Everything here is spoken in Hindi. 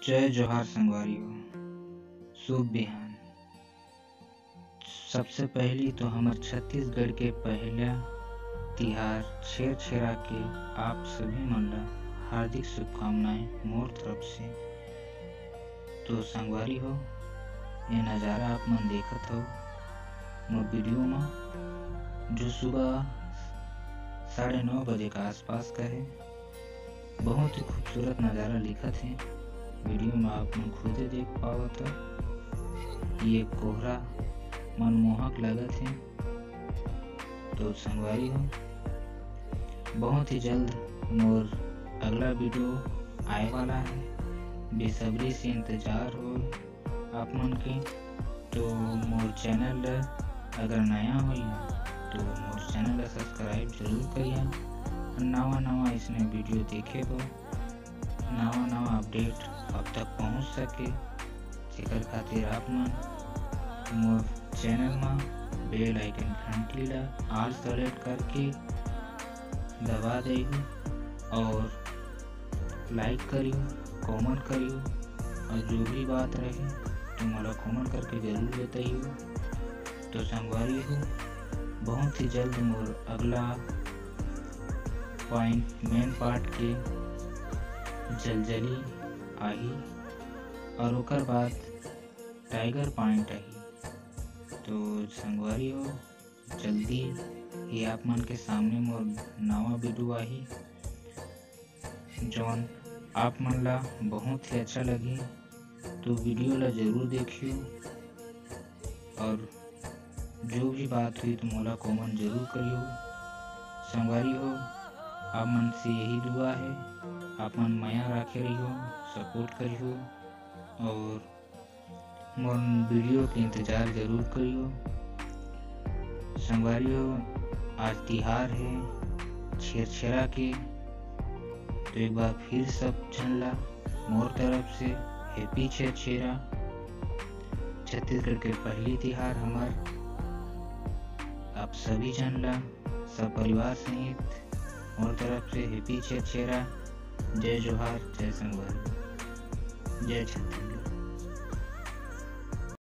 जय जोहार संगवारी हो। शुभ बिहान। सबसे पहली तो हमार छत्तीसगढ़ के पहला तिहार छेरछेरा के आप सभी मन ला हार्दिक शुभकामनाएं मोर तरफ से। तो संगवारी हो, ये नज़ारा आप मन देखत हो मोर वीडियो में, जो सुबह 9:30 बजे का आसपास का है। बहुत ही खूबसूरत नज़ारा लिखत है। वीडियो में आप मन खुद ही देख पावत हो। ये कोहरा मनमोहक लगत है। तो संगवारी हो, बहुत ही जल्द मोर अगला वीडियो आए वाला है। बेसब्री से इंतजार हो आप मन के। तो मोर चैनल अगर नया हो तो मोर चैनल ला सब्सक्राइब जरूर करिए। नवा इसमें वीडियो देखे हो, नवा अपडेट अब तक पहुंच सके, जेकर खातिर आप मन मोर चैनल में बेल आइकन घंटी ला ऑल सेलेक्ट करके दबा देगी और लाइक करियो, कमेंट करियो, और जो भी बात रहे तो मोला कमेंट करके जरूर बताइयो। तो संगवारी हो, बहुत ही जल्द मोर अगला पॉइंट मेन पार्ट के जलजली आई और ओकर बाद टाइगर पॉइंट आई। तो संगवारी हो, जल्दी ही आप मन के सामने मोर नवा वीडियो आई, जौन आप मन ला बहुत ही अच्छा लगी। तो वीडियो ला जरूर देखियो और जो भी बात हुई तो मोला कमेंट जरूर करियो। संगवारी हो, आप मन से यही दुआ है, आप मन माया रखे रहियो, सपोर्ट करियो और मोर वीडियो के इंतजार जरूर करियो। संगवारी हो, आज तिहार है छेरछेरा के। तो एक बार फिर सब जन ला मोर तरफ से हैप्पी छेरछेरा। छत्तीसगढ़ के पहली तिहार हमार आप सभी जन ला सब परिवार सहित मोर तरफ से हैप्पी छेरछेरा। जय जोहार, जय संगवारी, जय छत्तीसगढ़।